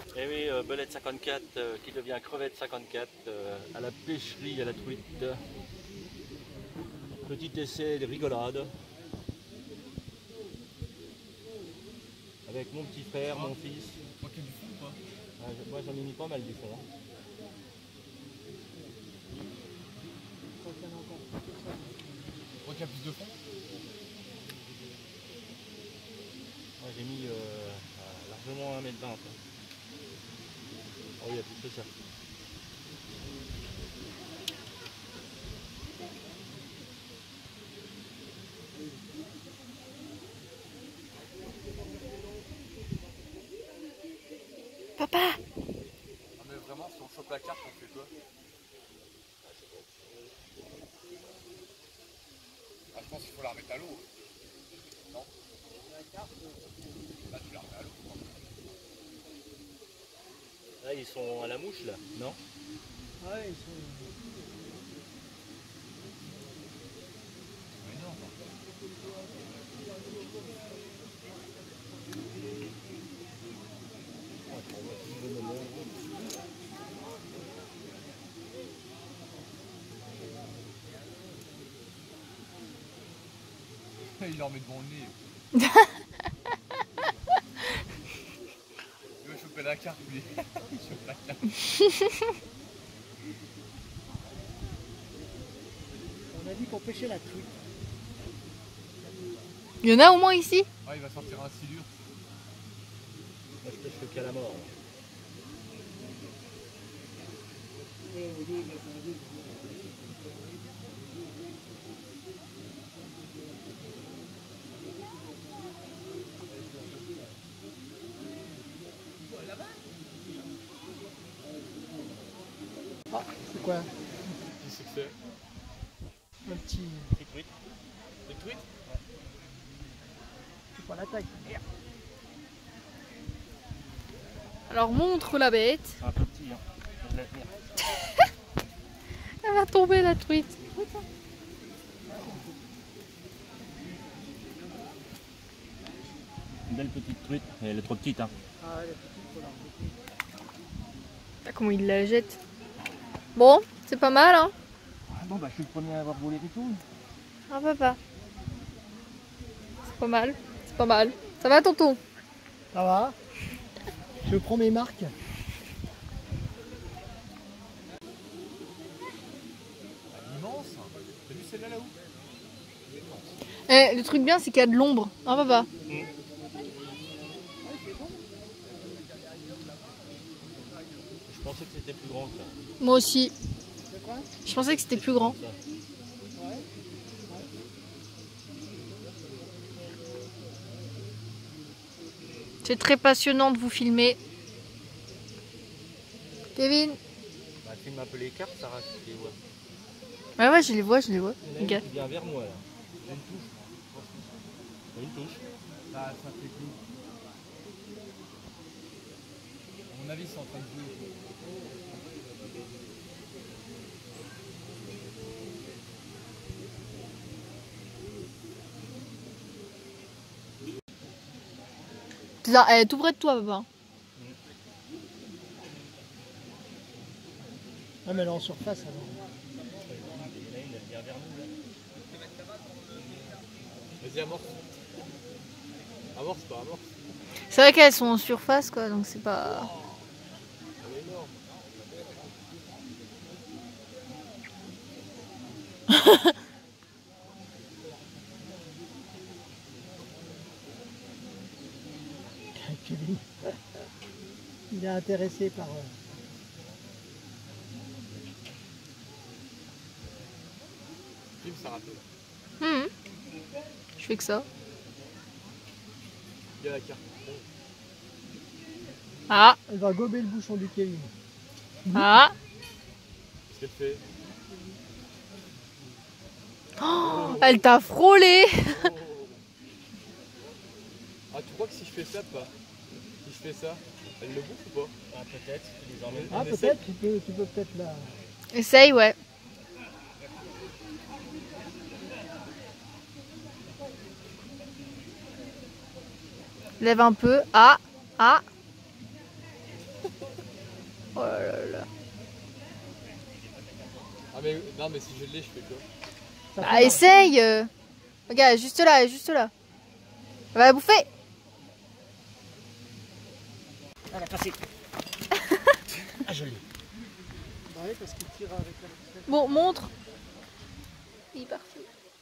Et oui, belette 54 qui devient crevette 54 à la pêcherie à la truite. Petit essai de rigolade. Avec mon petit frère, mon fils. Tu crois qu'il y a du fond ou pas? Moi j'en ai mis pas mal du fond. Tu crois qu'il y a plus de fond? Moi j'ai mis largement 1,20 m. Oh, il y a plus que ça. Papa! Ah mais vraiment, si on chope la carte, on fait quoi? Ah, je pense qu'il faut la remettre à l'eau. Non? La carte? Là, tu la remets à l'eau. Là ils sont à la mouche là, non? Ouais, ils sont... Mais non. Il leur met devant le nez. Il va choper la carte, lui. Il chope la carte. On a dit qu'on pêchait la truite. Il y en a au moins ici? Ah, il va sortir un silure. Moi je pêche le calamar. Ah, c'est quoi? Qu'est-ce que c'est? Un petit... Petite truite. Une truite? C'est pas la taille. Merde. Alors montre la bête. C'est un peu petit, hein. Je vais la tenir. Elle va tomber la truite. Une belle petite truite. Elle est trop petite, hein. Ah, la petite, faut la remettre. Ah, comment il la jette. Bon, c'est pas mal, hein? Bon bah je suis le premier à avoir volé du tout. Ah, papa. C'est pas mal. C'est pas mal. Ça va, tonton? Ça va? Je prends mes marques. Immense. T'as vu celle-là là-haut? Eh, le truc bien, c'est qu'il y a de l'ombre. Hein, papa? Je pensais que c'était plus grand que ça. Moi aussi. C'est quoi? Je pensais que c'était plus grand. C'est très passionnant de vous filmer. Kevin? Bah, filme un peu les cartes, Sarah, si tu les vois. Ouais, ouais, je les vois, je les vois. Il y en a Regarde. une qui vient vers moi là. J'ai une touche. Une touche. Ah, ça fait clou. À mon avis, c'est en train de jouer. C'est ça, elle est tout près de toi, papa. Ah, mais elle est en surface alors. Il y en a une, elle vient vers nous là. Vas-y, amorce. Amorce, pas amorce. C'est vrai qu'elles sont en surface, quoi, donc c'est pas... Elle est énorme. Kevin. Il est intéressé par... Film, ça rappelle. Je fais que ça. Il y a la carte. Ah, Elle va gober le bouchon du Kevin. ah. Qu'est-ce qu'elle fait? Oh, elle t'a frôlé. Oh. Ah, tu crois que si je fais ça, pas? Si je fais ça, elle le bouffe ou pas? Ah, peut-être, tu les emmènes. Ah, peut-être, tu peux peut-être la... Essaye, ouais. Lève un peu. Ah, ah. mais non, mais si je l'ai, je fais quoi? Bah essaye Regarde, juste là, juste là. Elle va la bouffer. Elle a passé. Ah, je l'ai. Bah oui, parce qu'il tire avec la... Bon, montre. Il est parti.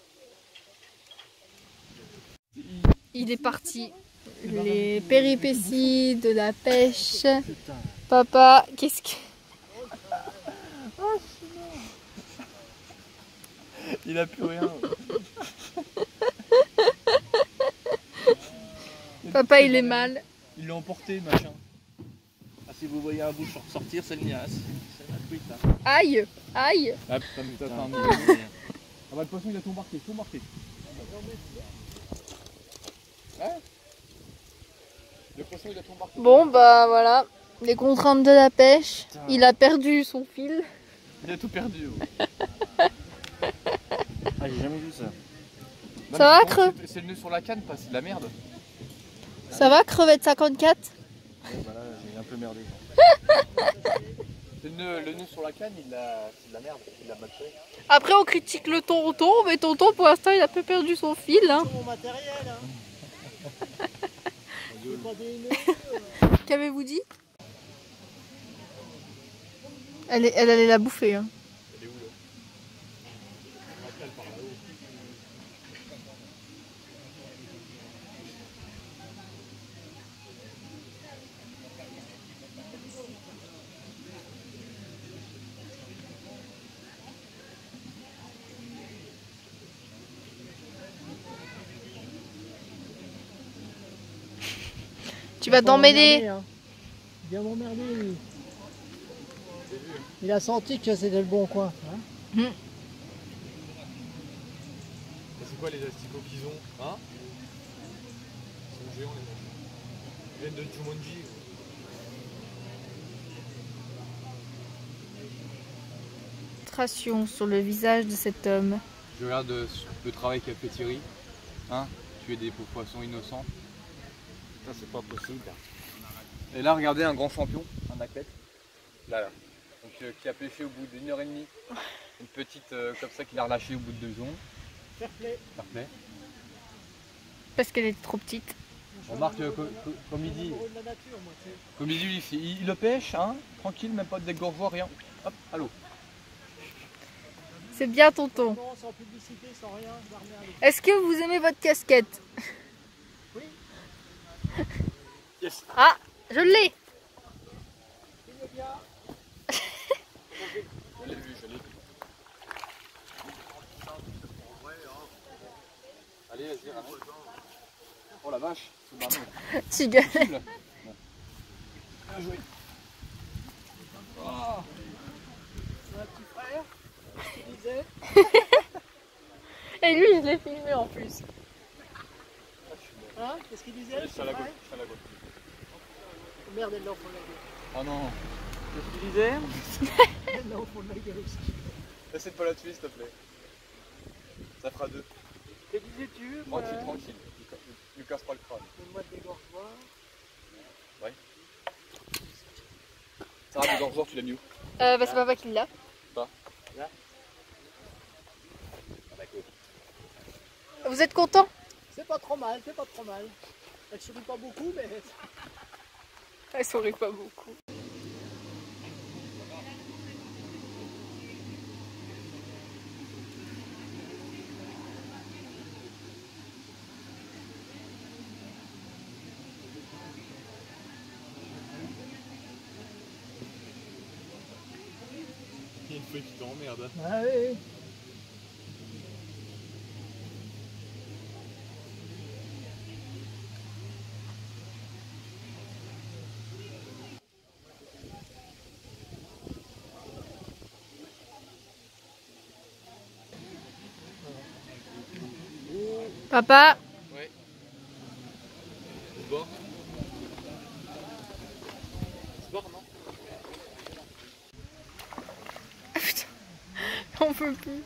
Il est parti. Les péripéties de la pêche. Papa, qu'est-ce que... Il a plus rien. Papa, il est mal. Ils l'ont emporté, machin. Ah, si vous voyez un bout sortir, c'est le niasse. C'est la truite là. Aïe, aïe. Ah putain, mais t'as fait un Ah, Ah bah le poisson il a tout marqué, tout marqué. Ouais. Le poisson il a tout marqué. Bon, bah voilà. Les contraintes de la pêche. Il a perdu son fil. Il a tout perdu. Ah, j'ai jamais vu ça. Ça va, Creux? C'est le nœud sur la canne, pas c'est de la merde. Ça va, crevette 54? Ouais, bah là, j'ai un peu merdé. Le nœud sur la canne, c'est de la merde. Il a mal fait. Après, on critique le tonton, mais tonton, pour l'instant, il a peu perdu son fil. Hein. C'est mon matériel, hein. Je veux pas des nœuds. Qu'avez-vous dit? Elle allait la bouffer. Hein. Elle est où là? Après elle part là-haut. Tu vas t'emmêler. Hein. Il vient m'emmerder, lui. Il a senti que c'était le bon coin. Hein. C'est quoi les asticots qu'ils ont? Hein? Ils sont géants les mecs. Ils viennent de Jumanji. Illustration sur le visage de cet homme. Je regarde le travail qu'a fait Thierry. Hein? Tuer des pauvres poissons innocents. Ça, c'est pas possible. Et là, regardez un grand champion, un athlète. Là. Donc, qui a pêché au bout d'1 heure et demie. Une petite comme ça qu'il a relâché au bout de 2 secondes. Fair play. Fair play. Parce qu'elle était trop petite. On remarque comme il dit. Amoureux de la nature, moi, tu sais. Comme il dit, il le pêche, hein, tranquille, même pas de dégorgeoir, rien. Hop, allô. C'est bien, tonton. Non, sans publicité, sans rien, je la remets à l'eau. Est-ce que vous aimez votre casquette? Oui. Yes. Ah, je l'ai. Il est bien. Je l'ai vu, je l'ai vu. Allez, vas-y, ramène. Oh la vache, c'est marrant. Tu gueules. Bien joué. Oh. Un petit frère qui disait. Et lui, je l'ai filmé en plus. Hein? Qu'est-ce qu'il disait? Je suis à la gauche, je suis à la gauche. Oh, merde, elle l'a au fond de la gueule. Oh non. Qu'est-ce qu'il disait? Elle l'a au fond de la gueule aussi. Essaie de pas la tuer, s'il te plaît. Ça fera 2. Que disais-tu? Tranquille, tranquille. Ne casse pas le crâne. Donne-moi de dégorgeoir. Ça va, le gorgeoir, tu l'as mis où? Bah, c'est papa qui l'a. Pas. Là. Ah bah écoute. Vous êtes content? C'est pas trop mal, c'est pas trop mal. Elle sourit pas beaucoup, mais... Elle sourit pas beaucoup. Il y a une feuille qui t'emmerde. Ah oui. Papa, Ouais. Sport. Sport, non? on peut plus.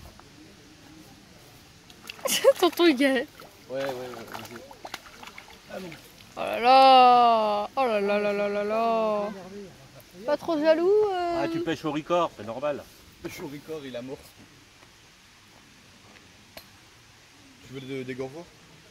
Tonton, il galère. Ouais, vas-y. Oh là là. Oh là là là là là là. Pas trop jaloux Ah, tu pêches au record, c'est normal. Pêche au record, il amorce. Tu veux des gorgeaux?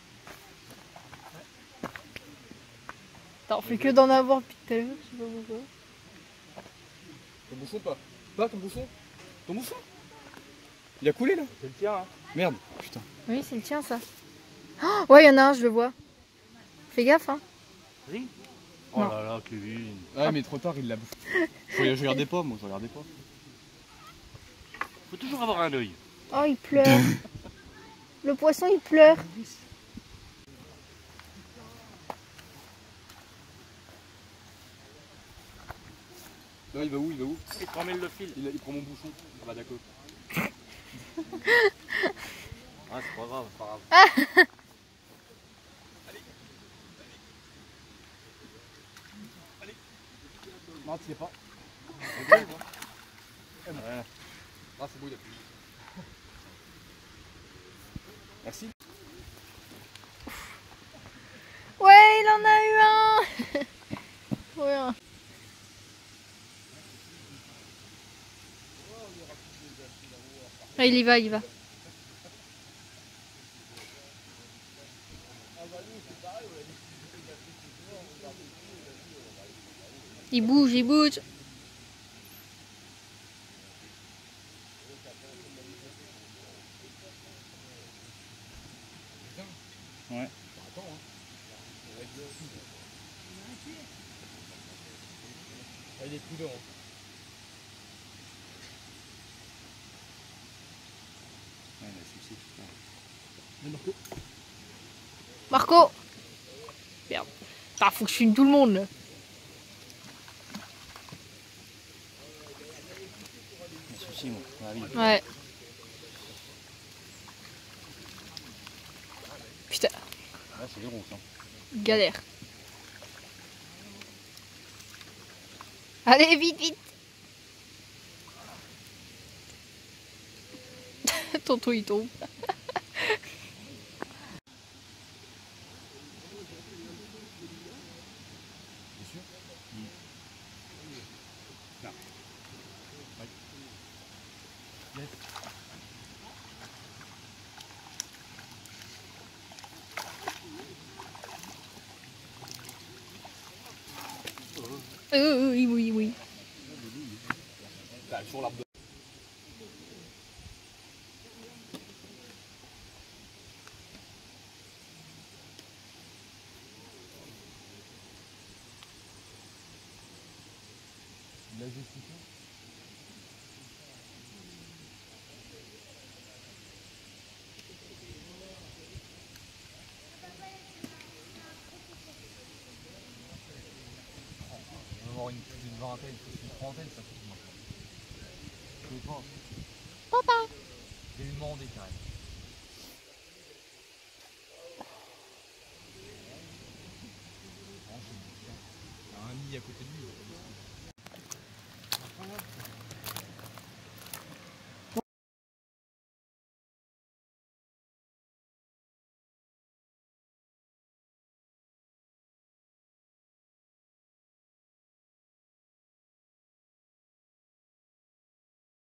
T'en fais que d'en avoir depuis tout à l'heure, je sais pas pourquoi. Ton bouchon pas? Pas ton bouchon? Ton bouchon? Il a coulé là? C'est le tien, hein. Merde, putain. Oui, c'est le tien ça. Oh, ouais, il y en a un, je le vois. Fais gaffe, hein. Oui. Oh Non. là là, Kevin. Ouais, mais trop tard, il l'a bouffé. Je regardais pas, moi, je regardais pas. Faut toujours avoir un œil. Oh, il pleure. Le poisson, il pleure. Là, il va où? Il va où? Il te ramène le fil. Il prend mon bouchon. Ah bah d'accord. Ah, c'est pas grave, c'est pas grave. Non, tu sais pas. Ouais. Ah, c'est beau, il a plus. Merci. Ouais, il en a eu un. Trop bien. Ah, il y va, il y va. Il bouge, il bouge. Ouais. Attends, hein. Ah, il est prudent. Ouais, il a succès. Marco. Merde. Ah, faut que je filme tout le monde là. Il a succès, moi. Ah, oui. Ouais. Putain, Ah, c'est gros, ça. galère. Allez, vite, vite. Tonton, il tombe. Oui, oui, oui. Là, sur l'arbre de... Il a justifié. On va avoir une vingtaine, une trentaine, ça fait. Je sais pas. Papa. Je vais lui demander carrément.